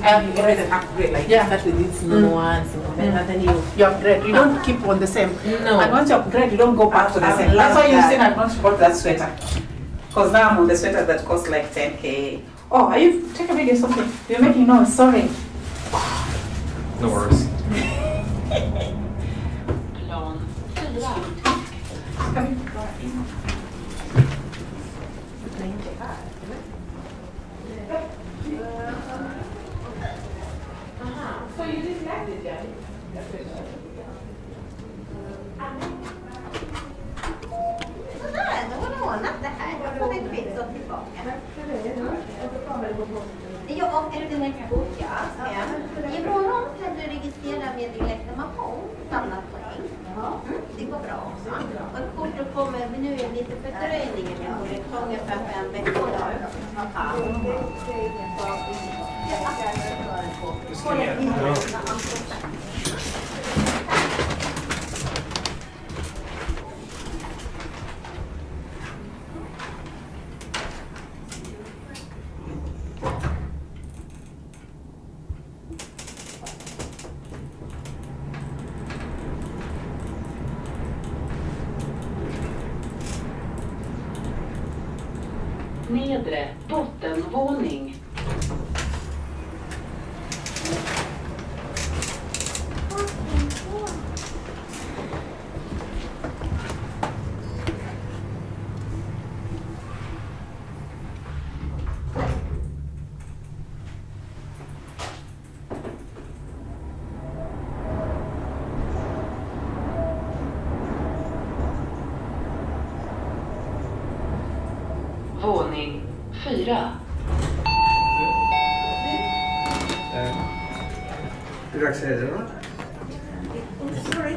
raise and upgrade, like start with this normal one, and then you upgrade. You don't keep on the same. No. And once you upgrade, you don't go back to the same. That's why you see I've not bought that sweater. Because now I'm on the sweater that costs like 10K. Oh, are you take a video or something? You're making noise, sorry. No worries. So you didn't like it, yeah? Det var lånat det här. Jag får ett kvitto tillbaka. Ja, efter en kort, ja. Imorgon kan du registrera med din legitimation. Samla poäng. Det går bra också. Och kortet kommer, men nu är det lite fördröjning. Det tar ungefär 5 veckor. Nedre bottenvåning. Våning 4. Hur dags är det då? Sorry.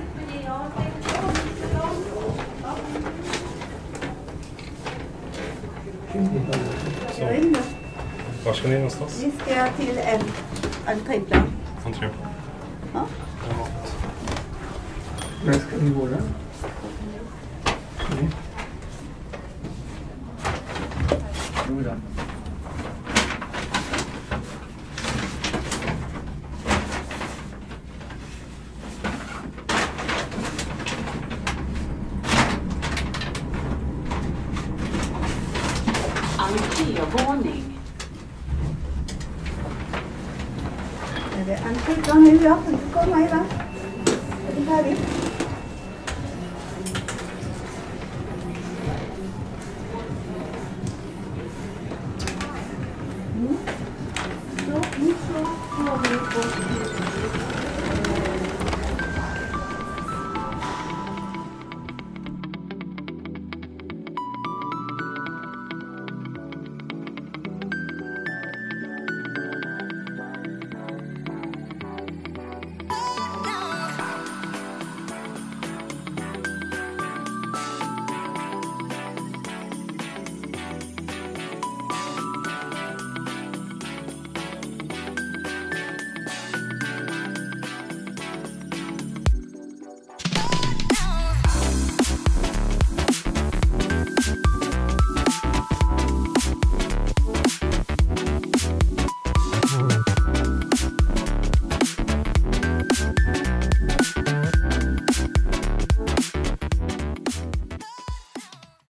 Så. Var ska ni någonstans? Vi ska till en entréplan. Entré. Ja. När ska ni gå där? Entrévåning. Är det entréplan nu? Ja, kan du komma Eva? Är det färdigt?